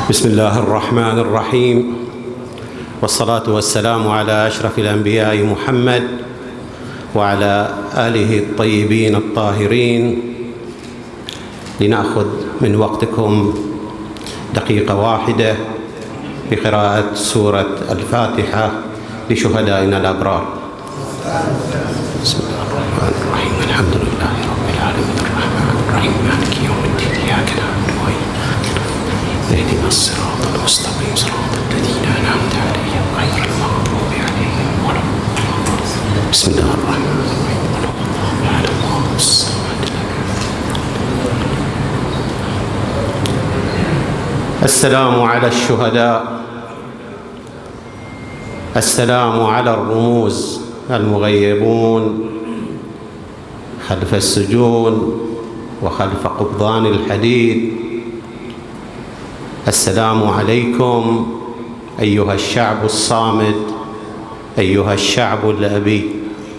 بسم الله الرحمن الرحيم، والصلاة والسلام على أشرف الأنبياء محمد وعلى آله الطيبين الطاهرين. لنأخذ من وقتكم دقيقة واحدة بقراءة سورة الفاتحة لشهدائنا الأبرار. بسم الله الرحمن الرحيم. الحمد لله رب العالمين الرحمن الرحيم مالك يوم الدين إياك نعبد وإياك نستعين اهدنا الصراط المستقيم صراط الذين أنعمت عليهم غير المغضوب عليهم ولا الضالين. بسم الله الرحمن الرحيم. قل هو الله أحد الله الصمد. السلام على الشهداء، السلام على الرموز المغيبون خلف السجون وخلف قبضان الحديد. السلام عليكم أيها الشعب الصامد، أيها الشعب الأبي.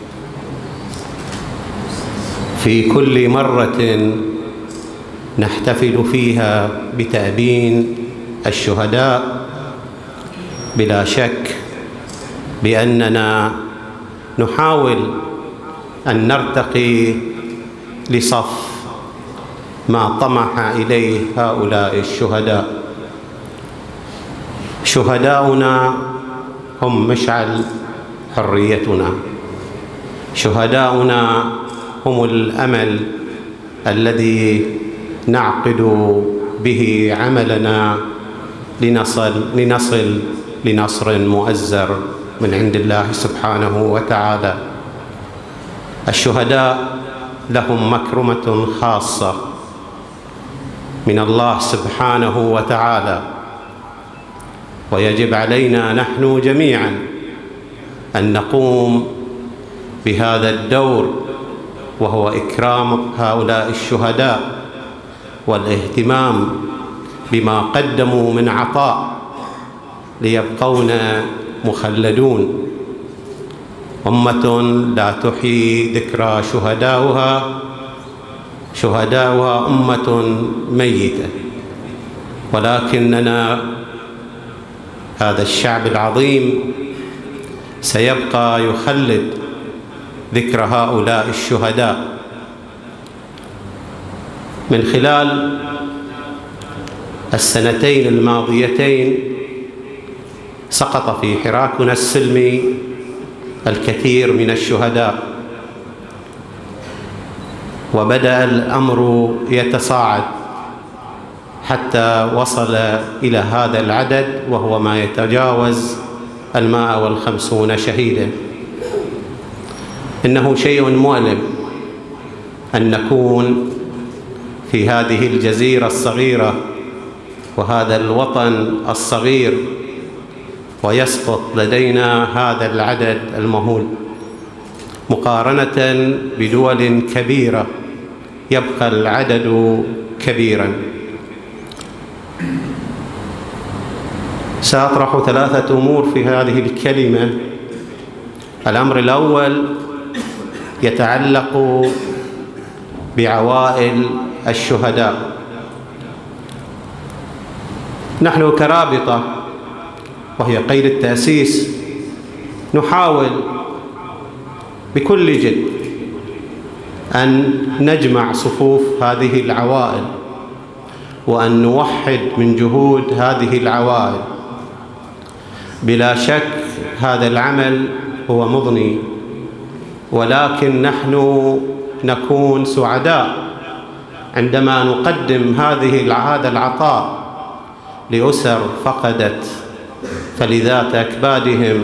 في كل مرة نحتفل فيها بتأبين الشهداء بلا شك بأننا نحاول أن نرتقي لصف ما طمح إليه هؤلاء الشهداء. شهداؤنا هم مشعل حريتنا، شهداؤنا هم الأمل الذي نعقد به عملنا لنصل لنصر مؤزر من عند الله سبحانه وتعالى. الشهداء لهم مكرمة خاصة من الله سبحانه وتعالى، ويجب علينا نحن جميعا أن نقوم بهذا الدور، وهو إكرام هؤلاء الشهداء والاهتمام بما قدموا من عطاء ليبقون مخلدون. أمة لا تحيي ذكرى شهداؤها أمة ميتة، ولكننا هذا الشعب العظيم سيبقى يخلد ذكر هؤلاء الشهداء. من خلال السنتين الماضيتين سقط في حراكنا السلمي الكثير من الشهداء، وبدأ الأمر يتصاعد حتى وصل إلى هذا العدد، وهو ما يتجاوز 150 شهيدا. إنه شيء مؤلم أن نكون في هذه الجزيرة الصغيرة وهذا الوطن الصغير ويسقط لدينا هذا العدد المهول، مقارنة بدول كبيرة يبقى العدد كبيرا. سأطرح 3 أمور في هذه الكلمة. الأمر الأول يتعلق بعوائل الشهداء. نحن كرابطة، وهي قيد التأسيس، نحاول بكل جد أن نجمع صفوف هذه العوائل وأن نوحد من جهود هذه العوائل. بلا شك هذا العمل هو مضني، ولكن نحن نكون سعداء عندما نقدم هذا العطاء لأسر فقدت فلذات أكبادهم،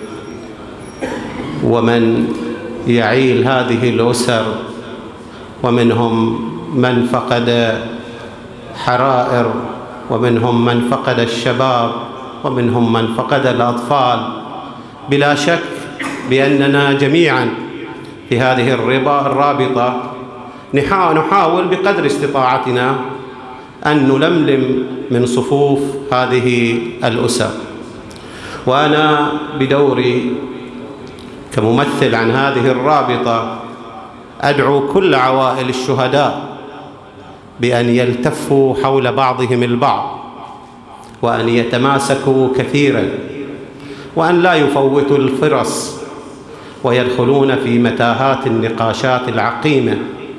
ومن يعيل هذه الأسر، ومنهم من فقد حرائر، ومنهم من فقد الشباب، ومنهم من فقد الأطفال. بلا شك بأننا جميعا في هذه الرابطة نحاول بقدر استطاعتنا أن نلملم من صفوف هذه الأسر. وأنا بدوري كممثل عن هذه الرابطة أدعو كل عوائل الشهداء بأن يلتفوا حول بعضهم البعض وأن يتماسكوا كثيرا، وأن لا يفوتوا الفرص ويدخلون في متاهات النقاشات العقيمة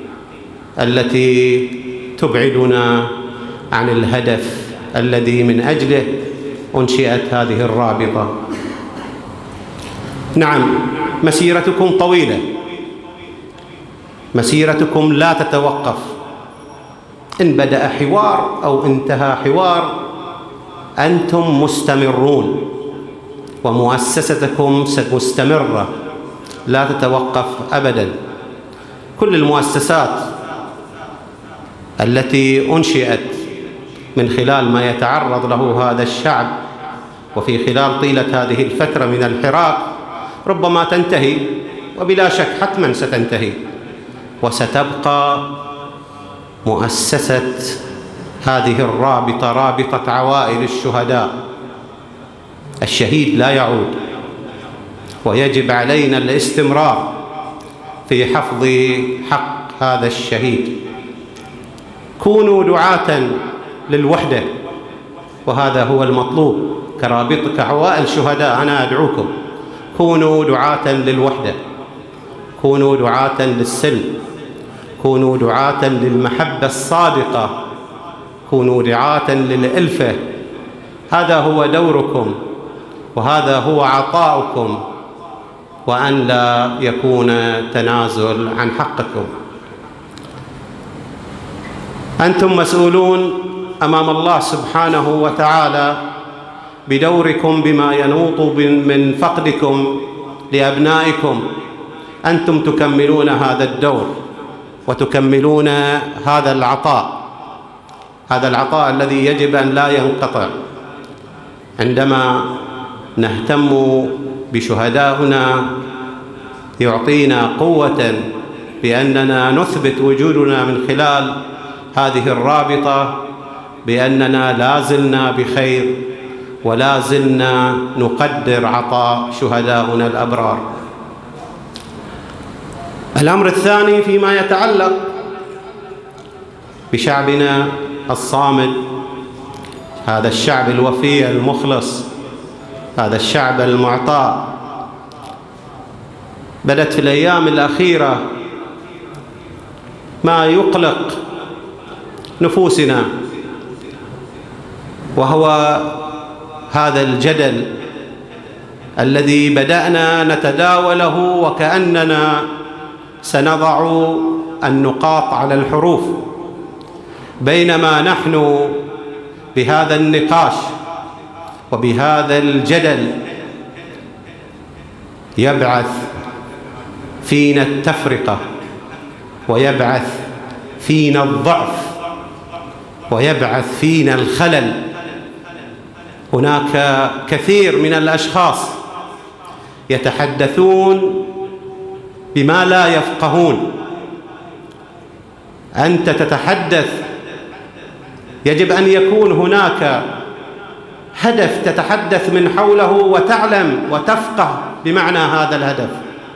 التي تبعدنا عن الهدف الذي من أجله أنشئت هذه الرابطة. نعم، مسيرتكم طويلة، مسيرتكم لا تتوقف. إن بدأ حوار أو انتهى حوار أنتم مستمرون، ومؤسستكم مستمرة لا تتوقف أبدا. كل المؤسسات التي أنشئت من خلال ما يتعرض له هذا الشعب وفي خلال طيلة هذه الفترة من الحراك ربما تنتهي، وبلا شك حتما ستنتهي، وستبقى مؤسسة هذه الرابطة رابطة عوائل الشهداء. الشهيد لا يعود، ويجب علينا الاستمرار في حفظ حق هذا الشهيد. كونوا دعاة للوحدة، وهذا هو المطلوب كعوائل شهداء. أنا أدعوكم كونوا دعاة للوحدة، كونوا دعاة للسلم، كونوا دعاة للمحبة الصادقة، كونوا دعاة للألفة. هذا هو دوركم، وهذا هو عطاؤكم، وأن لا يكون تنازل عن حقكم. أنتم مسؤولون أمام الله سبحانه وتعالى بدوركم بما ينوط من فقدكم لأبنائكم. أنتم تكملون هذا الدور وتكملون هذا العطاء الذي يجب أن لا ينقطع. عندما نهتم بشهدائنا يعطينا قوة بأننا نثبت وجودنا من خلال هذه الرابطة بأننا لا زلنا بخير، ولا زلنا نقدر عطاء شهدائنا الأبرار. الأمر الثاني فيما يتعلق بشعبنا الصامد، هذا الشعب الوفي المخلص، هذا الشعب المعطاء. بدت في الأيام الأخيرة ما يقلق نفوسنا، وهو هذا الجدل الذي بدأنا نتداوله وكأننا سنضع النقاط على الحروف، بينما نحن بهذا النقاش وبهذا الجدل يبعث فينا التفرقة، ويبعث فينا الضعف، ويبعث فينا الخلل. هناك كثير من الأشخاص يتحدثون بما لا يفقهون. أنت تتحدث، يجب أن يكون هناك هدف تتحدث من حوله وتعلم وتفقه بمعنى هذا الهدف.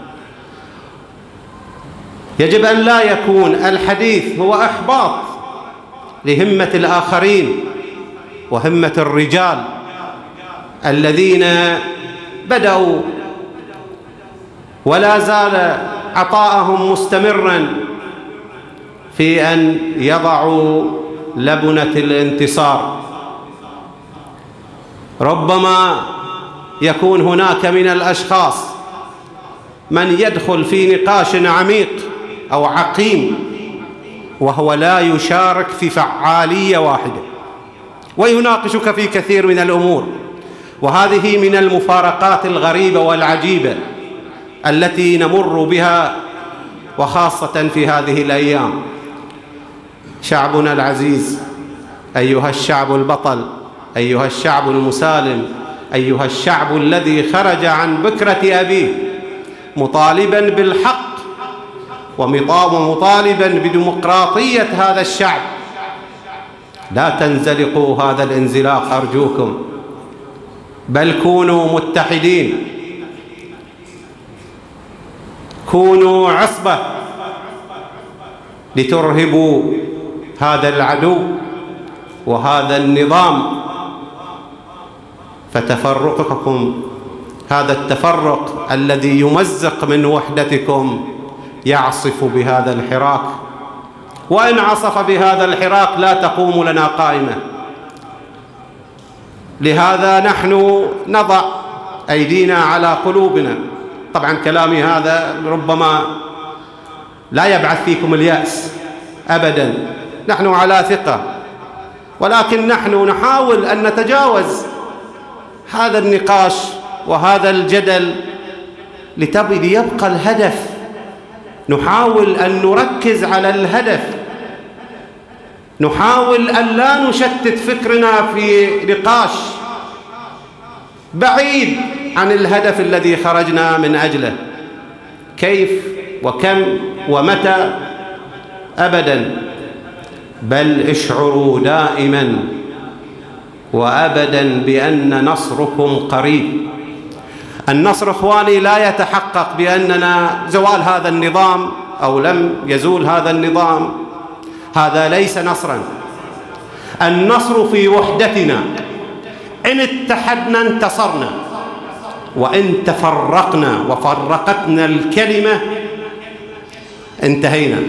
يجب أن لا يكون الحديث هو إحباط لهمة الآخرين وهمة الرجال الذين بدأوا ولا زال عطاءهم مستمرا في أن يضعوا لبنة الانتصار. ربما يكون هناك من الأشخاص من يدخل في نقاش عميق أو عقيم وهو لا يشارك في فعالية واحدة، ويناقشك في كثير من الأمور. وهذه من المفارقات الغريبة والعجيبة التي نمر بها، وخاصة في هذه الأيام. شعبنا العزيز، أيها الشعب البطل، أيها الشعب المسالم، أيها الشعب الذي خرج عن بكرة أبيه مطالبا بالحق ومطالبا بديمقراطية هذا الشعب، لا تنزلقوا هذا الانزلاق أرجوكم، بل كونوا متحدين، كونوا عصبة لترهبوا هذا العدو وهذا النظام فتفرقكم، هذا التفرق الذي يمزق من وحدتكم، يعصف بهذا الحراك، وإن عصف بهذا الحراك لا تقوم لنا قائمة. لهذا نحن نضع أيدينا على قلوبنا. طبعا كلامي هذا ربما لا يبعث فيكم اليأس أبدا، نحن على ثقة، ولكن نحن نحاول أن نتجاوز هذا النقاش وهذا الجدل ليبقى الهدف. نحاول أن نركز على الهدف، نحاول أن لا نشتت فكرنا في نقاش بعيد عن الهدف الذي خرجنا من أجله. كيف وكم ومتى؟ أبدا، بل اشعروا دائما وأبدا بأن نصركم قريب. النصر إخواني لا يتحقق بأننا زوال هذا النظام أو لم يزول هذا النظام، هذا ليس نصرا. النصر في وحدتنا، إن اتحدنا انتصرنا، وإن تفرقنا وفرقتنا الكلمة انتهينا.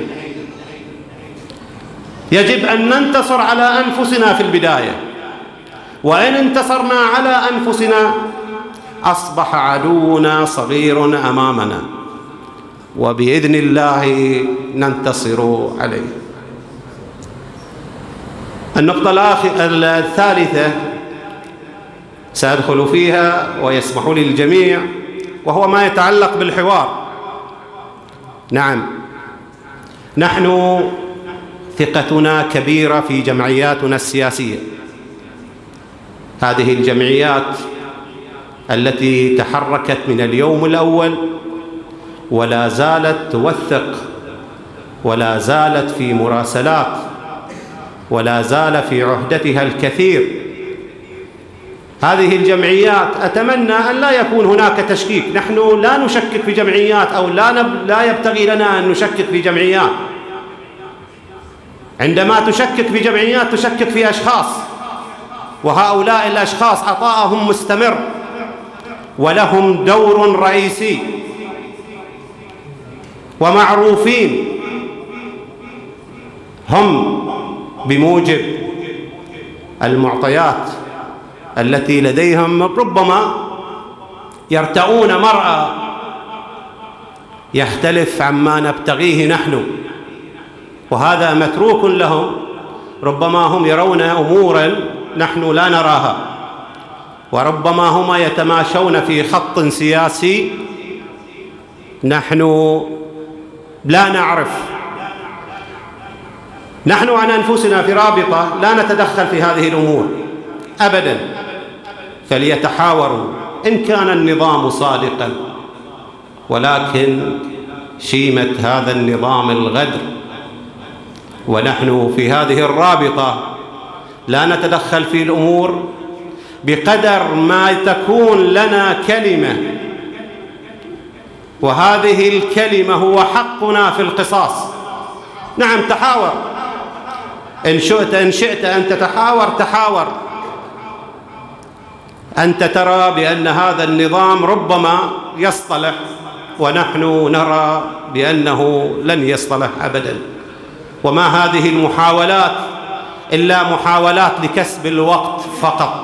يجب أن ننتصر على أنفسنا في البداية، وإن انتصرنا على أنفسنا أصبح عدونا صغير أمامنا، وبإذن الله ننتصر عليه. النقطة الثالثة سأدخل فيها ويسمح لي الجميع، وهو ما يتعلق بالحوار. نعم، نحن ثقتنا كبيرة في جمعياتنا السياسية، هذه الجمعيات التي تحركت من اليوم الأول ولا زالت توثق، ولا زالت في مراسلات، ولا زال في عهدتها الكثير. هذه الجمعيات أتمنى أن لا يكون هناك تشكيك. نحن لا نشكك في جمعيات، أو لا يبتغي لنا أن نشكك في جمعيات. عندما تشكك في جمعيات تشكك في أشخاص، وهؤلاء الأشخاص عطاءهم مستمر ولهم دور رئيسي ومعروفين، هم بموجب المعطيات التي لديهم ربما يرتؤون مرأى يختلف عما نبتغيه نحن، وهذا متروك لهم. ربما هم يرون أمورا نحن لا نراها، وربما هم يتماشون في خط سياسي نحن لا نعرف. نحن عن أنفسنا في رابطة لا نتدخل في هذه الأمور أبدا، فليتحاوروا إن كان النظام صادقا، ولكن شيمة هذا النظام الغدر. ونحن في هذه الرابطة لا نتدخل في الأمور بقدر ما تكون لنا كلمة، وهذه الكلمة هو حقنا في القصاص. نعم، تحاور إن شئت أن تتحاور تحاور. أنت ترى بأن هذا النظام ربما يصطلح، ونحن نرى بأنه لن يصطلح أبدا. وما هذه المحاولات إلا محاولات لكسب الوقت فقط.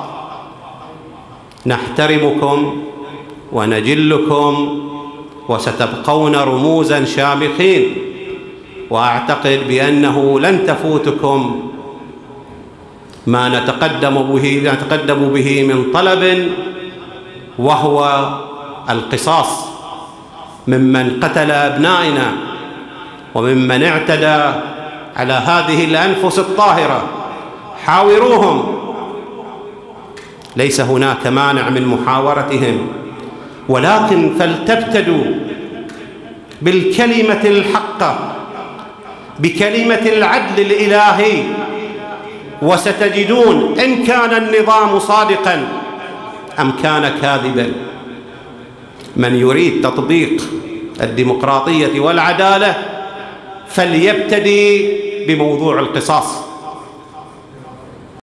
نحترمكم ونجلكم، وستبقون رموزا شامخين، وأعتقد بأنه لن تفوتكم ما نتقدم به من طلب، وهو القصاص ممن قتل أبنائنا وممن اعتدى على هذه الأنفس الطاهرة. حاوروهم، ليس هناك مانع من محاورتهم، ولكن فلتبتدوا بالكلمة الحقة، بكلمة العدل الإلهي، وستجدون إن كان النظام صادقا أم كان كاذبا. من يريد تطبيق الديمقراطية والعدالة فليبتدي بموضوع القصاص.